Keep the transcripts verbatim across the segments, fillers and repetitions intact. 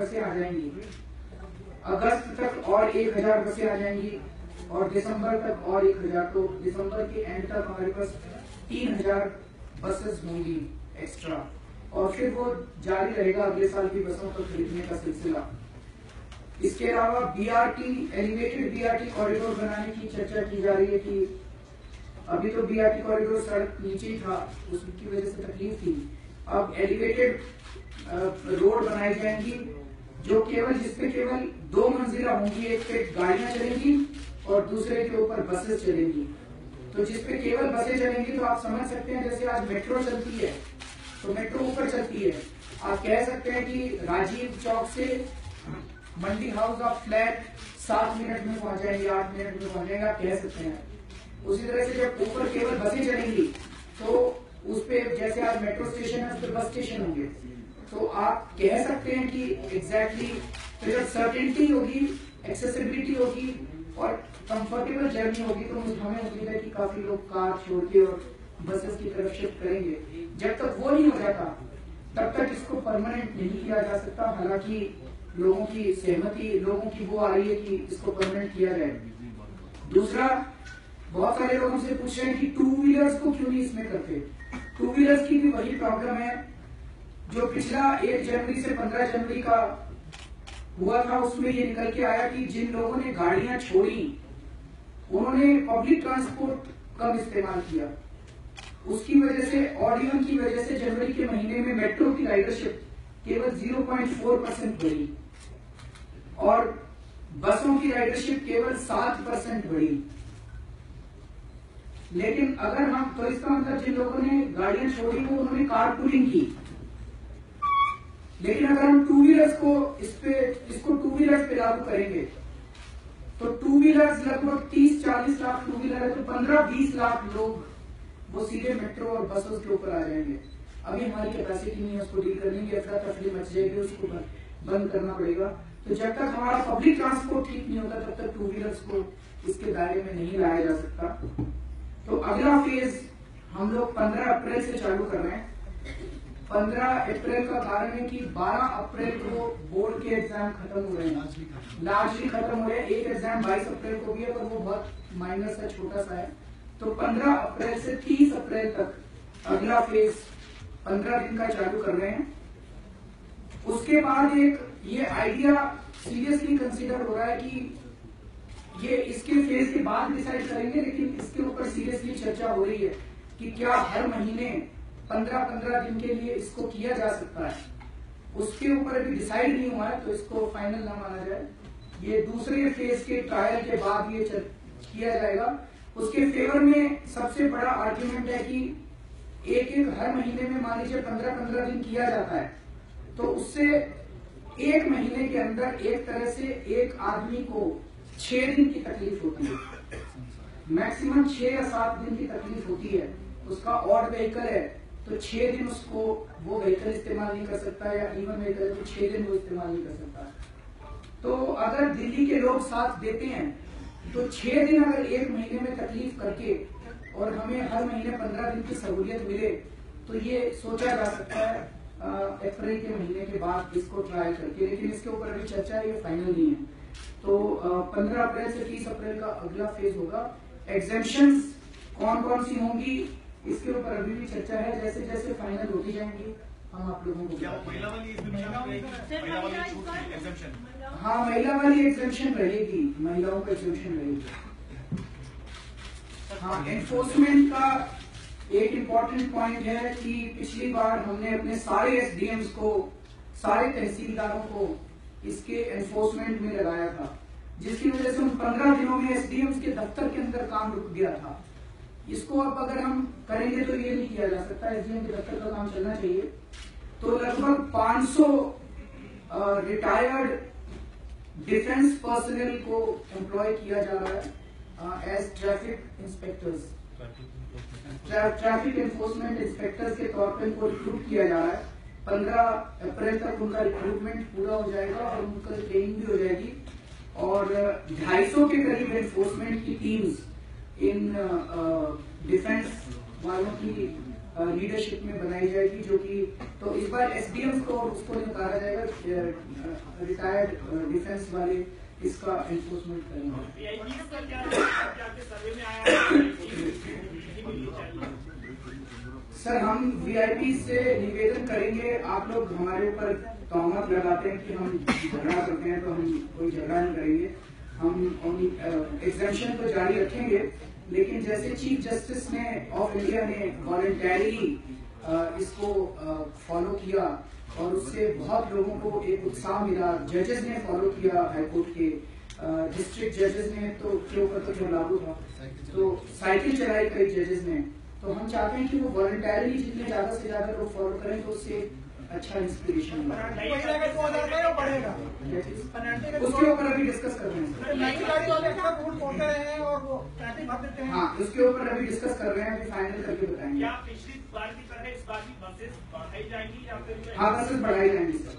बसें आ जाएंगी, अगस्त तक और एक हजार बसें आ जाएंगी और दिसंबर तक और एक हजार। तो दिसंबर के एंड तक हमारे पास तीन हजार बसेस होंगी एक्स्ट्रा, और फिर वो जारी रहेगा अगले साल की बसों को खरीदने का सिलसिला। इसके अलावा बीआरटी, एलिवेटेड बीआरटी कॉरिडोर बनाने की चर्चा की जा रही है कि अभी तो बीआरटी कॉरिडोर सड़क नीचे ही था, उसकी वजह से तकलीफ थी। अब एलिवेटेड रोड बनाई जाएंगी जो केवल जिसपे केवल दो मंजिला होंगी, एक पे गाड़ियां चलेंगी और दूसरे के ऊपर बसेस चलेंगी। तो जिसपे केवल बसें चलेंगी तो आप समझ सकते हैं जैसे आज मेट्रो चलती है तो मेट्रो ऊपर चलती है, आप कह सकते हैं कि राजीव चौक से मंडी हाउस ऑफ फ्लैट सात मिनट में पहुंच जाएंगे, आठ मिनट में पहुंच जाएंगे, आप कह सकते हैं। उसी तरह से जब ऊपर केवल बसें चलेंगी तो उस पे जैसे आज मेट्रो स्टेशन है उस पर बस स्टेशन होंगे, तो आप कह सकते हैं कि एग्जैक्टली तो जब सर्टेनिटी होगी, एक्सेसिबिलिटी होगी और कंफर्टेबल जर्नी होगी तो हमें उम्मीद है कि काफी लोग कार छोड़ के और बसेस की तरफ शिफ्ट करेंगे। जब तक वो नहीं हो जाता तब तक इसको परमानेंट नहीं किया जा सकता। हालांकि लोगों की सहमति, लोगों की वो आ रही है कि इसको परमानेंट किया जाए। दूसरा, बहुत सारे लोग हमसे पूछ रहे हैं कि टू व्हीलर्स को क्यों नहीं इसमें करते। टू व्हीलर्स की भी वही प्रॉब्लम है जो पिछला एक जनवरी से पंद्रह जनवरी का हुआ था, उसमें ये निकल के आया कि जिन लोगों ने गाड़ियां छोड़ी उन्होंने पब्लिक ट्रांसपोर्ट कम इस्तेमाल किया, उसकी वजह से ऑड इवन की वजह से जनवरी के महीने में मेट्रो की राइडरशिप केवल ज़ीरो पॉइंट फोर परसेंट बढ़ी और बसों की राइडरशिप केवल सात परसेंट बढ़ी। लेकिन अगर हम तो इसका मतलब जिन लोगों ने गाड़ियां छोड़ी वो उन्होंने कार पूलिंग की, लेकिन अगर हम टू व्हीलर्स को इस पे इसको टू व्हीलर्स पे लागू करेंगे तो टू व्हीलर्स लगभग तीस चालीस लाख टू व्हीलर है, तो पंद्रह बीस लाख लोग वो सीधे मेट्रो और बसों के ऊपर आ जाएंगे। अभी हमारी कैपेसिटी नहीं है उसको डील करने की, अफरा तफरी मच जाएगी, उसको बंद करना पड़ेगा। तो जब तक हमारा पब्लिक ट्रांसपोर्ट ठीक नहीं होता तब तक टू व्हीलर्स को इसके दायरे में नहीं लाया जा सकता। तो अगला फेज हम लोग पंद्रह अप्रैल से चालू कर रहे हैं। पंद्रह अप्रैल का कारण है कि बारह अप्रैल को बोर्ड के एग्जाम खत्म हो रहे हैं, लार्जली खत्म हो रहे हैं। एक एग्जाम बाईस अप्रैल को भी है पर वो बहुत माइनर सा छोटा सा है। तो पंद्रह अप्रैल से तीस अप्रैल तक अगला फेज पंद्रह दिन का चालू कर रहे हैं। उसके बाद एक ये आइडिया सीरियसली कंसीडर हो रहा है कि ये इसके फेज के बाद डिसाइड करेंगे, लेकिन इसके ऊपर सीरियसली चर्चा हो रही है कि क्या हर महीने पंद्रह पंद्रह दिन के लिए इसको किया जा सकता है। उसके ऊपर अभी डिसाइड नहीं हुआ है तो इसको फाइनल ना माना जाए। ये दूसरे फेज के ट्रायल के बाद ये किया जाएगा। उसके फेवर में सबसे बड़ा आर्ग्यूमेंट है कि एक एक हर महीने में मान लीजिए पंद्रह पंद्रह दिन किया जाता है तो उससे एक महीने के अंदर एक तरह से एक आदमी को छह दिन की तकलीफ होती है, मैक्सिमम छह या सात दिन की तकलीफ होती है। उसका ऑड व्हीकल है तो छह दिन उसको वो व्हीकल इस्तेमाल नहीं कर सकता, या इवन व्हीकल है तो छह दिन वो इस्तेमाल नहीं कर सकता। तो अगर दिल्ली के लोग साथ देते हैं तो छह दिन अगर एक महीने में तकलीफ करके और हमें हर महीने पंद्रह दिन की सहूलियत मिले तो ये सोचा जा सकता है अप्रैल के महीने के बाद इसको ट्राई करके। लेकिन इसके ऊपर अभी चर्चा है, ये फाइनल नहीं है। तो पंद्रह अप्रैल से तीस अप्रैल का अगला फेज होगा। एग्जेम्पशंस कौन कौन सी होंगी इसके ऊपर अभी भी चर्चा है, जैसे जैसे फाइनल होती जाएंगी हम आप लोगों को। क्या महिला वाली एग्जेम्पशन? हाँ, महिला वाली एग्जेम्पशन रहेगी, महिलाओं का एग्जेम्पशन रहेगी। हाँ, एनफोर्समेंट का एक इम्पोर्टेंट पॉइंट है कि पिछली बार हमने अपने सारे एसडीएम्स को, सारे तहसीलदारों को इसके एनफोर्समेंट में लगाया था, जिसकी वजह से उन पंद्रह दिनों में एसडीएम्स के दफ्तर के अंदर काम रुक गया था। इसको अब अगर हम करेंगे तो ये नहीं किया जा सकता, एसडीएम के दफ्तर का काम चलना चाहिए। तो लगभग पाँच सौ रिटायर्ड डिफेंस पर्सनल को एम्प्लॉय किया जा रहा है as traffic inspectors, traffic enforcement inspectors के तौर पर इनको रिक्रूट किया जा रहा है। पंद्रह अप्रैल तक उनका रिक्रूटमेंट पूरा हो जाएगा और उनका ट्रेनिंग भी हो जाएगी। और ढाई सौ के करीब एनफोर्समेंट की टीम्स इन डिफेंस वालों की लीडरशिप में बनाई जाएगी, जो कि तो इस बार एसडीएम को उसको उतारा जाएगा, रिटायर्ड डिफेंस वाले इसका एनफोर्समेंट करेंगे। सर हम वीआईपी से निवेदन करेंगे, आप लोग हमारे ऊपर तहमत लगाते हैं कि हम झगड़ा करते हैं, तो हम कोई झगड़ा नहीं करेंगे। हम एग्जेम्पशन तो जारी रखेंगे, लेकिन जैसे चीफ जस्टिस ने ऑफ इंडिया ने वॉलंटरीली इसको फॉलो किया और उससे बहुत लोगों को एक उत्साह मिला, जजेस ने फॉलो किया, हाईकोर्ट के डिस्ट्रिक्ट जजेस ने तो के ऊपर तो जो लागू था, तो साइकिल चलाई कई जजेस ने। तो हम चाहते हैं कि वो वॉलंटरीली जितने ज्यादा से ज्यादा लोग फॉलो करें तो उससे अच्छा इंस्पिरेशन बढ़ेगा। उसके ऊपर अभी डिस्कस कर रहे हैं, हाँ उसके ऊपर अभी डिस्कस कर रहे हैं, अभी फाइनल करके बताएंगे। क्या पिछली बार की तरह इस बार की बसेस बढ़ाई जाएंगी या फिर? हाँ बसेस बढ़ाई जाएंगी सर।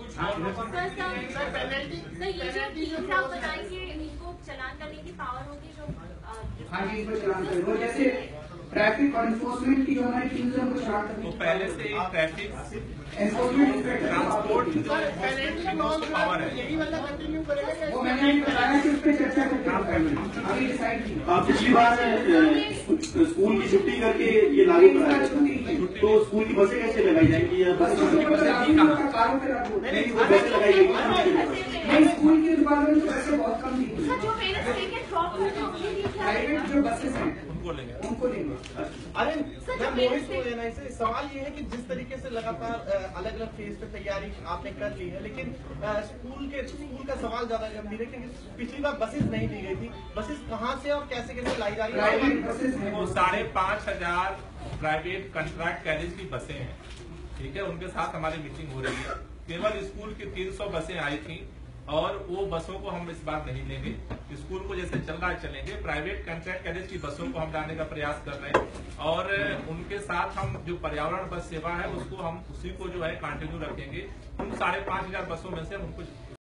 चलान करने की पावर होगी जो, हाँ जी इसको चलान करें, वो जैसे ट्रैफिक एनफोर्समेंट की जो हमारी टीम है उनको चलान करने तो पहले से ही ट्रैफिक एनफोर्समेंट ट्रांसपोर्ट पावर है, वो मैंने अभी बताया कि उस पर चर्चा करके अभी डिसाइड की। पिछली बार स्कूल की छुट्टी करके ये लागू कराया था, तो स्कूल की बसें कैसे लगाई जाएंगी या बस कारों पे लागू नहीं वो बसें लगाई जाएगी? नहीं, स्कूल की डिपार्टमेंट तो वैसे बहुत कम थी, जो पेरेंट्स लेके ड्रॉप करते हैं उनके लिए क्या? प्राइवेट जो बसेस हैं उनको लेंगे उनको लेंगे। अरे मैं मोहित को लेना इसे सवाल ये है कि जिस तरीके से लगातार अलग अलग फेज पे तैयारी आपने कर ली है, लेकिन स्कूल के स्कूल का सवाल ज्यादा गंभीर है क्योंकि पिछली बार बसेस नहीं दी गई थी। बसेस कहाँ से और कैसे कैसे लाई जा रही है? प्राइवेट बसेस हैं, वो साढ़े पाँच हजार प्राइवेट कंट्रैक्ट कैरेज की बसें हैं, ठीक है, उनके साथ हमारी मीटिंग हो रही है। केवल स्कूल की तीन सौ बसें आई थी और वो बसों को हम इस बार नहीं लेंगे, स्कूल को जैसे चल रहा है चलेंगे। प्राइवेट कंट्रैक्ट कैरेज की बसों को हम लाने का प्रयास कर रहे हैं और उनके साथ हम जो पर्यावरण बस सेवा है उसको हम उसी को जो है कंटिन्यू रखेंगे। उन साढ़े पांच हजार बसों में से हम उनको